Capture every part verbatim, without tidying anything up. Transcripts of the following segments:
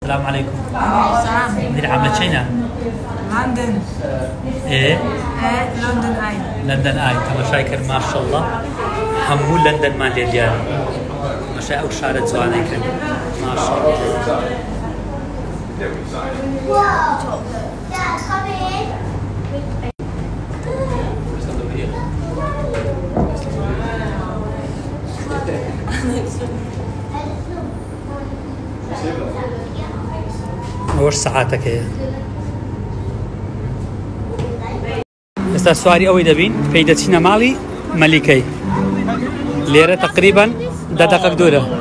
السلام عليكم. السلام. مدير عاملة شينا؟ لندن. ايه؟ ايه لندن اي. لندن اي، تمام شاكر ما شاء الله. همو لندن ما لي ديالي. ما شاء الله شارع زواني كان. ما شاء الله. Whoa! Dad, come in. وش ساعاتك هي؟ استا سواري اوي دبين بيدتينا مالي ملكي ليرة تقريبا دا دقيقة دوره.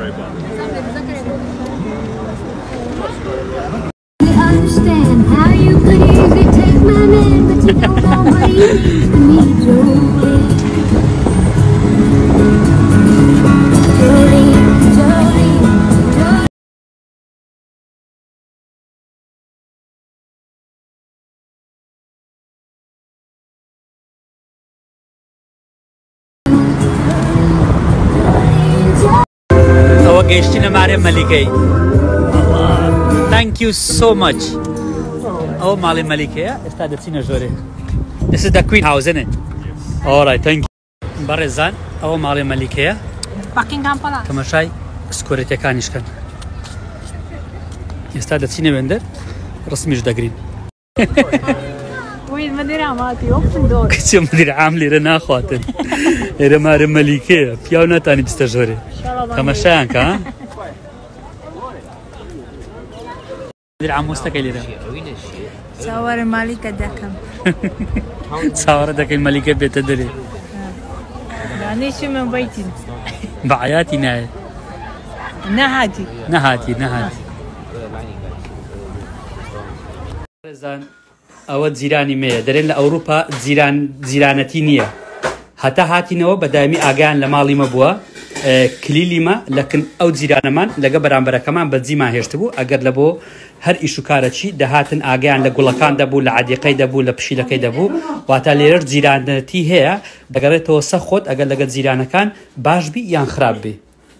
Geshtina Maria Malike. Thank you so much. Oh, Mali Malike, esta da Tina Jore. This is the Queen House, isn't it? Yes. All right, thank you. Barizan, oh Mali Malike. Buckingham Palace. Kama shay security kanishkan. Esta da Tina Bender. رسمي جدا جرين. وين مدير عماتي اوبن دور. كتير مدير عاملي رنا خواتن. إذا ما رم ملكية فيونا تاني بستجوري. كما شانك ها؟ مدير عام مستقل إذا. صور الملكة دكم. صور دك الملكة بتدري. يعني شو من بيتي؟ بعياتي ناي. نهاتي. نهاتي نهاتي. زان أود زيراني مية درين لأوروبا زيران زيرانتينية. حتى هاتينو بدايمي أجان لمالي مبوا كليلي ما لكن أو زيران مان لقبران برا كمان بدزي ما هيشتبو أجر لبو هر إيشو كارتشي دهاتن أجان لقولكان دبو لعديقي دبو لبشيلكي دبو واتالير زيرانتي هي دقريتو سخوت أجر لقد زيران كان باش بي يان خراب بي.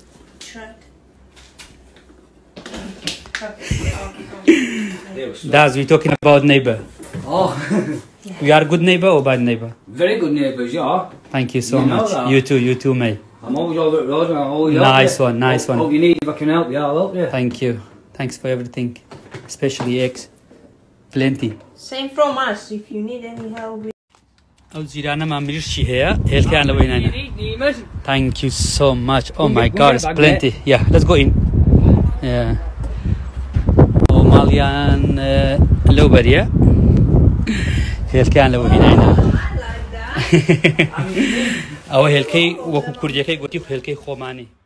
Daz, we're talking about neighbor. Oh. We are good neighbor or bad neighbor? Very good neighbors, yeah. Thank you so You know much. that. You too, you too, mate. I'm always over at Road and I'll always Nice help you. one, nice Hope- one. Hope you need, if I can help you, I'll help you. Thank you. Thanks for everything. Especially eggs. Plenty. Same from us. If you need any help with أو زيرانا ما مريش هي هي كان لوينانا. Thank you so much. Oh my God, it's plenty. Yeah, let's go in. Yeah. Oh, Malian لوبريا. هي كان لوينانا. أو هي الكي وكو كردية كي قلتي هي الكي خوماني.